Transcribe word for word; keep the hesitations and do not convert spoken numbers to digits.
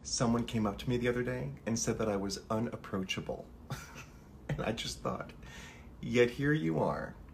Someone came up to me the other day and said that I was unapproachable. And I just thought, yet here you are,